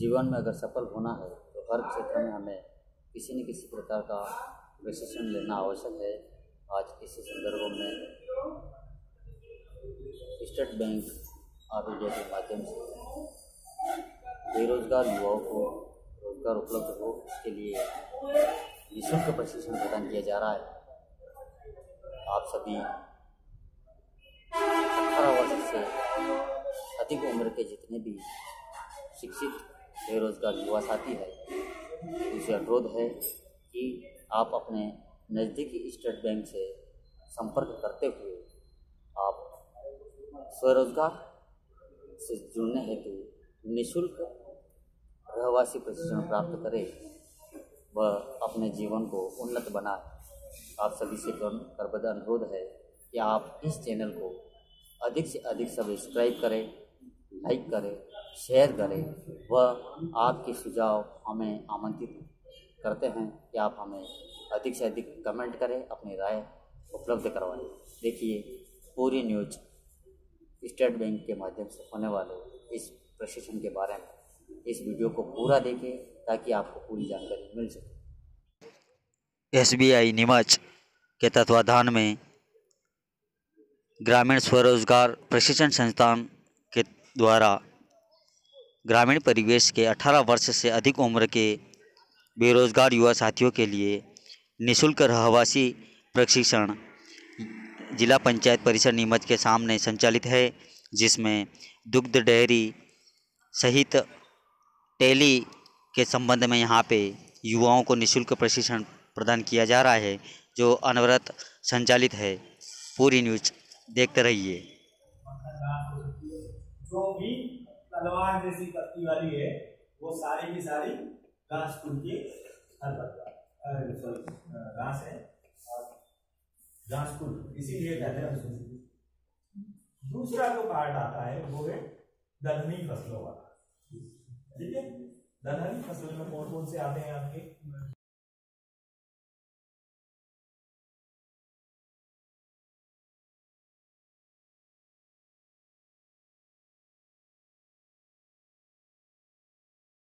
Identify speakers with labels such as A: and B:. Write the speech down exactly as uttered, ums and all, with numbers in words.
A: जीवन में अगर सफल होना है तो हर क्षेत्र में हमें किसी न किसी प्रकार का प्रशिक्षण लेना आवश्यक है। आज इसी संदर्भ में स्टेट बैंक आरबीआई के माध्यम से बेरोजगार युवाओं को रोजगार उपलब्ध हो, इसके लिए निःशुल्क प्रशिक्षण प्रदान किया जा रहा है। आप सभी अठारह वर्ष से अधिक उम्र के जितने भी शिक्षित बेरोजगार युवा साथी है, उनसे अनुरोध है कि आप अपने नज़दीकी स्टेट बैंक से संपर्क करते हुए आप स्वरोजगार से जुड़ने हेतु निःशुल्क रहवासी प्रशिक्षण प्राप्त करें व अपने जीवन को उन्नत बनाए। आप सभी से करबद्ध अनुरोध है कि आप इस चैनल को अधिक से अधिक सब्सक्राइब करें, लाइक करें, शेयर करें व आपके सुझाव हमें आमंत्रित करते हैं कि आप हमें अधिक से अधिक कमेंट करें, अपनी राय उपलब्ध करवाएं। देखिए पूरी न्यूज स्टेट बैंक के माध्यम से होने वाले इस प्रशिक्षण के बारे में इस वीडियो को पूरा देखें ताकि आपको पूरी जानकारी मिल सके।
B: एसबीआई नीमच के तत्वाधान में ग्रामीण स्वरोजगार प्रशिक्षण संस्थान के द्वारा ग्रामीण परिवेश के अठारह वर्ष से अधिक उम्र के बेरोजगार युवा साथियों के लिए निःशुल्क रहवासी प्रशिक्षण जिला पंचायत परिसर नीमच के सामने संचालित है, जिसमें दुग्ध डेयरी सहित टेली के संबंध में यहाँ पे युवाओं को निःशुल्क प्रशिक्षण प्रदान किया जा रहा है, जो अनवरत संचालित है। पूरी न्यूज देखते रहिए।
C: जो भी तलवार जैसी पत्ती वाली है वो सारी की सारी घास फूल की घास है और घास फूल इसीलिए कहते हैं। दूसरा जो पार्ट आता है वो है दलहनी फसलों वाला। ठीक है, दलहनी फसल में कौन कौन से आते हैं आपके?